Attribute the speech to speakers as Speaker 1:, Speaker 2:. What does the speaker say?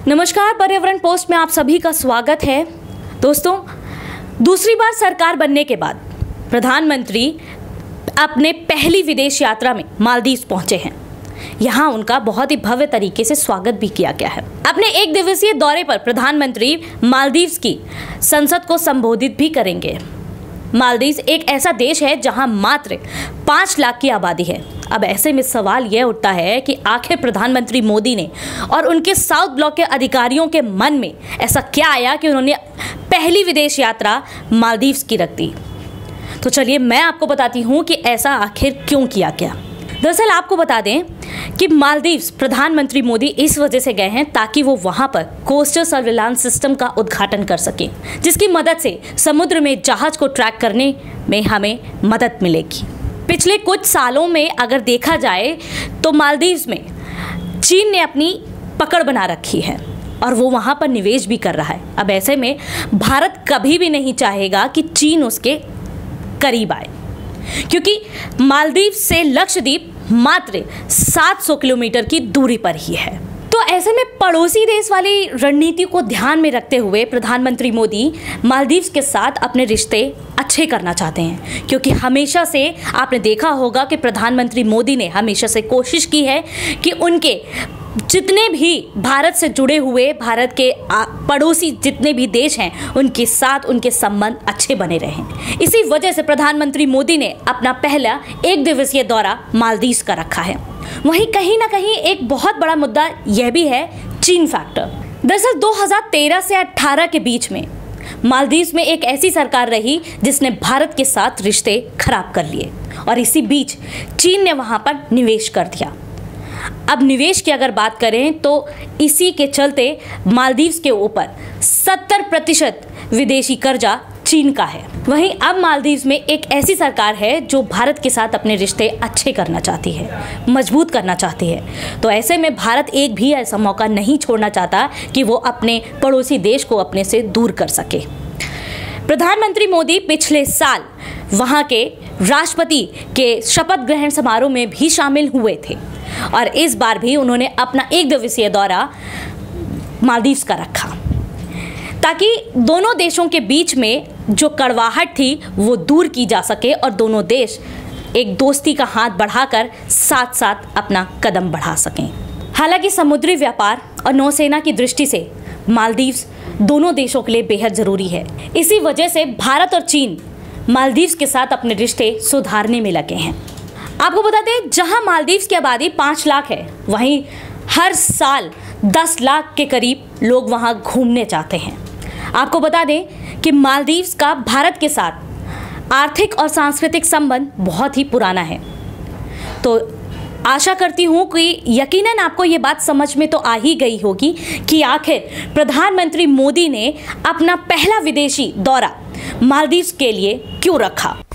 Speaker 1: नमस्कार, पर्यावरण पोस्ट में आप सभी का स्वागत है। दोस्तों, दूसरी बार सरकार बनने के बाद प्रधानमंत्री अपने पहली विदेश यात्रा में मालदीव पहुंचे हैं। यहाँ उनका बहुत ही भव्य तरीके से स्वागत भी किया गया है। अपने एक दिवसीय दौरे पर प्रधानमंत्री मालदीव की संसद को संबोधित भी करेंगे। मालदीव एक ऐसा देश है जहां मात्र 5 लाख की आबादी है। अब ऐसे में सवाल यह उठता है कि आखिर प्रधानमंत्री मोदी ने और उनके साउथ ब्लॉक के अधिकारियों के मन में ऐसा क्या आया कि उन्होंने पहली विदेश यात्रा मालदीव की रख दी। तो चलिए मैं आपको बताती हूँ कि ऐसा आखिर क्यों किया गया। दरअसल आपको बता दें कि मालदीव प्रधानमंत्री मोदी इस वजह से गए हैं ताकि वो वहां पर कोस्टल सर्विलांस सिस्टम का उद्घाटन कर सकें, जिसकी मदद से समुद्र में जहाज को ट्रैक करने में हमें मदद मिलेगी। पिछले कुछ सालों में अगर देखा जाए तो मालदीव में चीन ने अपनी पकड़ बना रखी है और वो वहां पर निवेश भी कर रहा है। अब ऐसे में भारत कभी भी नहीं चाहेगा कि चीन उसके करीब आए, क्योंकि मालदीव से लक्षद्वीप मात्र 700 किलोमीटर की दूरी पर ही है। तो ऐसे में पड़ोसी देश वाली रणनीति को ध्यान में रखते हुए प्रधानमंत्री मोदी मालदीव के साथ अपने रिश्ते अच्छे करना चाहते हैं, क्योंकि हमेशा से आपने देखा होगा कि प्रधानमंत्री मोदी ने हमेशा से कोशिश की है कि उनके जितने भी भारत से जुड़े हुए भारत के पड़ोसी जितने भी देश हैं उनके साथ उनके संबंध अच्छे बने रहें। इसी वजह से प्रधानमंत्री मोदी ने अपना पहला एक दिवसीय दौरा मालदीव का रखा है। वहीं कहीं ना कहीं एक बहुत बड़ा मुद्दा यह भी है चीन फैक्टर। दरअसल 2013 से 18 के बीच में मालदीव में एक ऐसी सरकार रही जिसने भारत के साथ रिश्ते खराब कर लिए और इसी बीच चीन ने वहां पर निवेश कर दिया। अब निवेश की अगर बात करें तो इसी के चलते मालदीव के ऊपर 70% विदेशी कर्जा चीन का है। वहीं अब मालदीव में एक ऐसी सरकार है जो भारत के साथ अपने रिश्ते अच्छे करना चाहती है, मजबूत करना चाहती है। तो ऐसे में भारत एक भी ऐसा मौका नहीं छोड़ना चाहता कि वो अपने पड़ोसी देश को अपने से दूर कर सके। प्रधानमंत्री मोदी पिछले साल वहां के राष्ट्रपति के शपथ ग्रहण समारोह में भी शामिल हुए थे और इस बार भी उन्होंने अपना एक दिवसीय दौरा मालदीव का रखा ताकि दोनों देशों के बीच में जो कड़वाहट थी वो दूर की जा सके और दोनों देश एक दोस्ती का हाथ बढ़ाकर साथ साथ अपना कदम बढ़ा सकें। हालांकि समुद्री व्यापार और नौसेना की दृष्टि से मालदीव दोनों देशों के लिए बेहद ज़रूरी है। इसी वजह से भारत और चीन मालदीव के साथ अपने रिश्ते सुधारने में लगे हैं। आपको बता दें, जहां मालदीव की आबादी 5 लाख है, वहीं हर साल 10 लाख के करीब लोग वहां घूमने जाते हैं। आपको बता दें कि मालदीव का भारत के साथ आर्थिक और सांस्कृतिक संबंध बहुत ही पुराना है। तो आशा करती हूँ कि यकीनन आपको ये बात समझ में तो आ ही गई होगी कि आखिर प्रधानमंत्री मोदी ने अपना पहला विदेशी दौरा मालदीव के लिए क्यों रखा।